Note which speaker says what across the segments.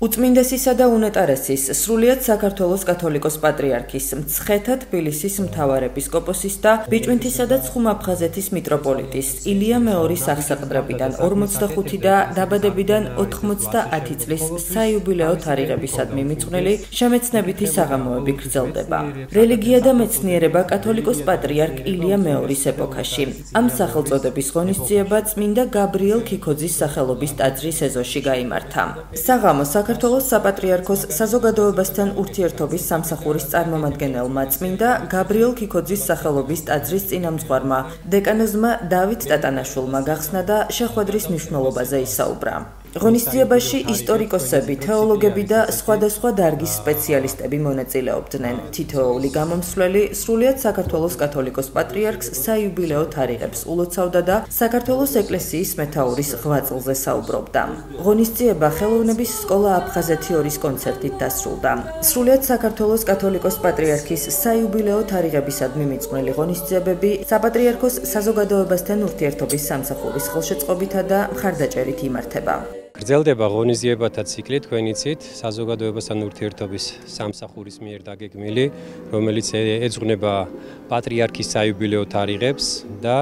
Speaker 1: უწმინდესისა და უნეტარესის, სრულიად საქართველოს კათოლიკოს პატრიარქის, მცხეთა თბილისის მთავარ ეპისკოპოსის და ბიჭვინთისა და ცხუმ-აფხაზეთის მიტროპოლიტის ილია მეორის აღსაყდრებიდან 45 და დაბადებიდან 90 წლის საიუბილეო თარიღებისადმი მიწყვნილი შემეცნებითი საღამოები გრძელდება. რელიგია და მეცნიერება კათოლიკოს პატრიარქ ილია მეორის ეპოქაში. ამ სახელწოდების ღონისძიება წმინდა გაბრიელ ქიქოძის სახელობის ტაძრის ეზოში გაიმართა. საღამო საქართველოს საპატრიარქოს საზოგადოებასთან ურთიერთობის სამსახურის წარმომადგენელმა წმინდა გაბრიელ ქიქოძის სახელობის ტაძრის წინამძღვარმა დეკანოზმა დავით ტატანაშვილმა გახსნა და შეხვედრის მნიშვნელობაზე ისაუბრა. ღონისძიებაში ისტორიკოსები, თეოლოგები და სხვადასხვა დარგის სპეციალისტები მონაწილეობდნენ. თითოეული გამომსვლელი სრულიად საქართველოს კათოლიკოს პატრიარქს საიუბილეო თარიღებს ულოცავდა და საქართველოს ეკლესიის მეთაურის ღვაწლზე საუბრობდა. ღონისძიება ხელოვნების სკოლა აფხაზეთი 2-ის კონცერტით დასრულდა. სრულიად საქართველოს კათოლიკოს პატრიარქის საიუბილეო თარიღებისადმი მიწყვნილი ღონისძიებები საპატრიარქოს საზოგადოებასთან ურთიერთობის სამსახურის ხელშეწყობითა და მხარდაჭერით იმართება.
Speaker 2: გრძელდება ღონისძიებათა ციკლი თქვენიცით საზოგადოებასთან ურთიერთობის სამსახურის მიერ დაგეგმილი, რომელიც ეძღვნება პატრიარქის საიუბილეო თარიღებს და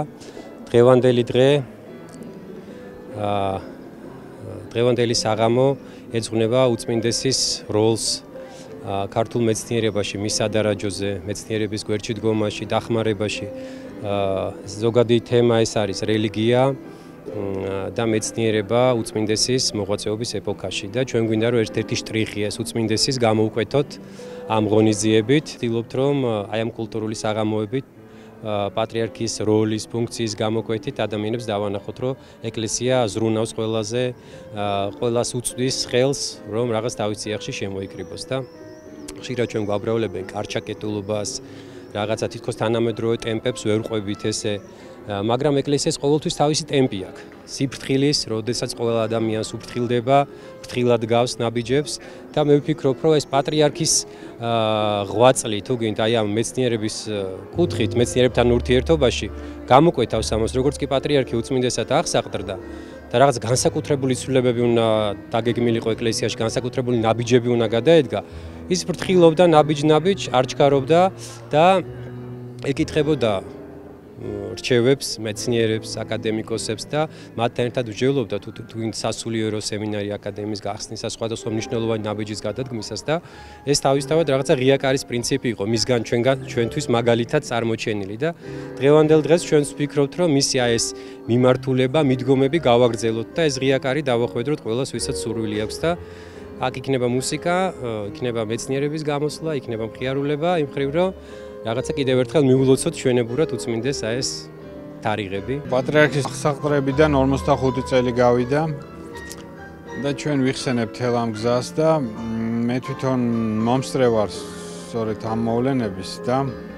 Speaker 2: დღევანდელი საღამო ეძღვნება უწმინდესის როლს ქართულ მეცნიერებაში, მის სადარაჯოზე, მეცნიერების გვერდში დგომაში, დახმარებაში. ზოგადი თემა ეს არის რელიგია და მეცნიერება უწმინდესის მოღვაწეობის ეპოქაში და ჩვენ გვინდა რომ ერთ-ერთი შტრიხი ეს უწმინდესის გამოვკვეთოთ ამ ღონისძიებით. ვთქვით რომ აი ამ კულტურული საღამოებით პატრიარქის როლის, ფუნქციის გამოკვეთით ადამიანებს დავანახოთ, რომ ეკლესია ზრუნავს ყველას უწვდის ხელს, რომ რაღაც თავის წიაღში შემოიკრიბოს და ხშირად ჩვენ გვაბრალებენ კარჩაკეტულობას, რაღაცა თითქოს თანამედროვე ტემპებს ვერ ყვებით ესე, მაგრამ ეკლესიას ყოველთვის თავისი ტემპი აქვს. სიფრთხილის, როდესაც ყოველ ადამიანს უფრთხილდება, ფრთხილად გავს ნაბიჯებს და მე ვფიქრობ, რომ ეს პატრიარქის ღვაწლი თუ გინდა აი ამ მეცნიერების კუთხით, მეცნიერებთან ურთიერთობაში გამოკვეთავს ამას, როგორც კი პატრიარქი უწმინდესად აღსაყდრდა და რაღაც განსაკუთრებული ცვლილებები უნდა დაგეგმილიყო ეკლესიაში, განსაკუთრებული ნაბიჯები უნდა გადაედგა. ის ფრთხილობდა ნაბიჯ-ნაბიჯ, არ ჩქარობდა და ეკითხებოდა რჩევებს, მეცნიერებს, აკადემიკოსებს და მათთან ერთად ვჯერლობდა თუ სასულიერო სემინარი აკადემიის გახსნისა, სხვადასხვა მნიშვნელოვანი ნაბიჯის გადადგმისას და ეს თავისთავად რაღაცა ღია კარის პრინციპი იყო მისგან ჩვენთვის მაგალითად წარმოჩენილი და დღევანდელ დღეს ჩვენს ვფიქრობთ, რომ მისი ეს მიმართულება, მიდგომები გავაგრძელოთ და ეს ღია კარი დავახვედროთ ყველას, ვისაც სურვილი აქვს და აქ იქნება მუსიკა, იქნება მეცნიერების გამოსვლა, იქნება მხიარულება, იმ მხრივ რომ რაღაცა კიდევ ერთხელ მიულოცოთ ჩვენებურად უწმინდეს ეს თარიღები.
Speaker 3: პატრიარქის აღსაყდრებიდან 45 წელი გავიდა და ჩვენ ვიხსენებთ თელ ამ გზას და მე თვითონ მომსწრე ვარ სწორედ ამ მოვლენების და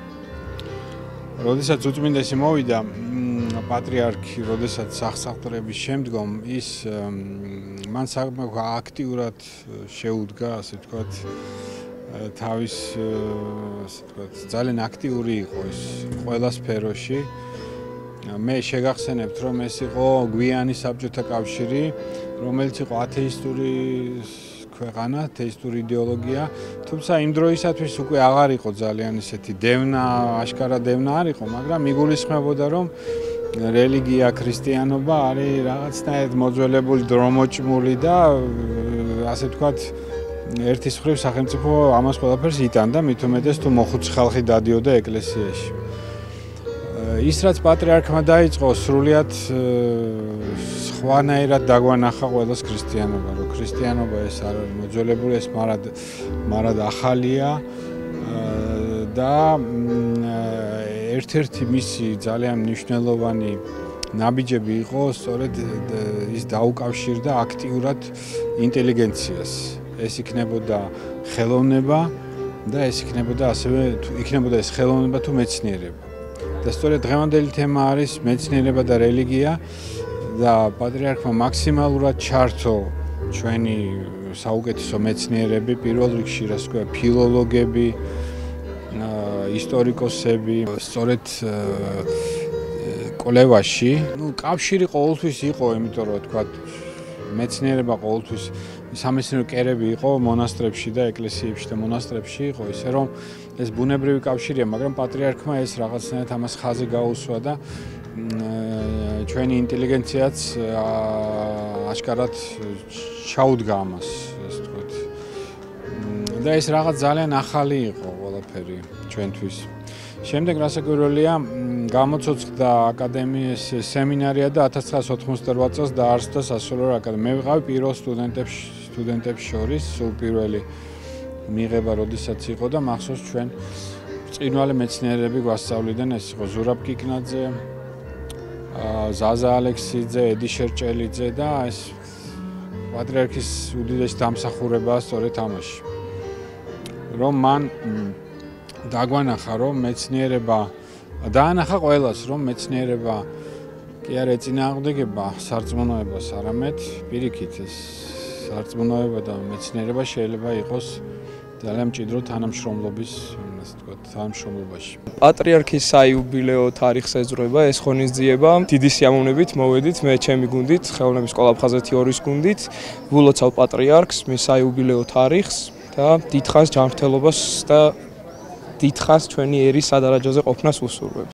Speaker 3: როდესაც უწმინდესი მოვიდა პატრიარქი, როდესაც აღსაყდრების შემდგომ ის მან აქტიურად შეუდგა, ასე ვთქვათ, თავის ძალიან აქტიური იყო ის ყველა სფეროში. მე შეგახსენებთ, რომ ეს იყო გვიანი საბჭოთა კავშირი, რომელიც იყო ათეისტური ქვეყანა, ათეისტური იდეოლოგია, თუმცა იმ დროისათვის უკვე აღარ იყო ძალიან ისეთი დევნა, აშკარა დევნა არ იყო, მაგრამ იგულისხმებოდა, რომ რელიგია, ქრისტიანობა არის რაღაცნაირად მოძველებული, დრომოჭმული და ასე ვთქვათ ერთის მხრივ სახელმწიფო ამას ყველაფერს იტანდა, მით უმეტეს თუ მოხუცი ხალხი დადიოდა ეკლესიაში. ის რაც პატრიარქმა დაიწყო, სრულიად სხვანაირად დაგვანახა ყველას ქრისტიანობა, რომ ქრისტიანობა ეს არ არის მოძველებული, ეს მარად ახალია და ერთ-ერთი მისი ძალიან მნიშვნელოვანი ნაბიჯები იყო სწორედ ის დაუკავშირდა აქტიურად ინტელიგენციას. ეს იქნებოდა ხელოვნება და ეს იქნებოდა ეს ხელოვნება თუ მეცნიერება. და სწორედ დღევანდელი თემა არის მეცნიერება და რელიგია და პატრიარქმა მაქსიმალურად ჩართო ჩვენი საუკეთესო მეცნიერები, პირველ რიგში რა ვთქვა, ფილოლოგები, ისტორიკოსები, სწორედ კვლევაში, კავშირი ყოველთვის იყო, იმიტომ რომ თქვა მეცნიერება ყოველთვის სამეცნიერო კერები იყო მონასტრებში და ეკლესიებში და მონასტრებში იყო, ისე რომ ეს ბუნებრივი კავშირია, მაგრამ პატრიარქმა ეს რაღაცნაირად ამას ხაზი გაუსვა და ჩვენი ინტელიგენციაც აშკარად ჩაუდგა ამას, ასე ვთქვათ. და ეს რაღაც ძალიან ახალი იყო ყველაფერი ჩვენთვის. შემდეგ რასაკვირველია, გამოცოცხლდა აკადემიის სემინარია და 1998 წელს დაარსდა სასულიერო აკადემია. მე ვიყავი პირველ სტუდენტებს შორის, სულ პირველი მიღება, როდესაც იყო და მახსოვს ჩვენ ბრწყინვალე მეცნიერები გვასწავლდნენ, ეს იყო ზურაბ კიკნაძე, ზაზა ალექსიძე, ედი შერჭელიძე და ეს პატრიარქის უდიდესი დამსახურებაა სწორედ ამაში. რომ მან დაგვანახა, რომ მეცნიერება დაანახა ყველას, რომ მეცნიერება კი არ ეწინააღმდეგება სარწმუნოებას, არამედ პირიქით ეს სარწმუნოება და მეცნიერება შეიძლება იყოს ძალიან მჭიდრო თანამშრომლობის, ასე ვთქვათ, თანამშრომლობაში.
Speaker 4: პატრიარქის საიუბილეო თარიღს ეძღვება ეს ღონისძიება. დიდი სიამოვნებით მოვედით მე ჩემი გუნდით, ხელოვნების სკოლა აფხაზეთი 2-ის გუნდით, ვილოცავ პატრიარქს, მის საიუბილეო თარიღს და დიდხანს ჯანმრთელობას და დიდხანს ჩვენი ერის სადარაჯოზე ყოფნას ვუსურვებ.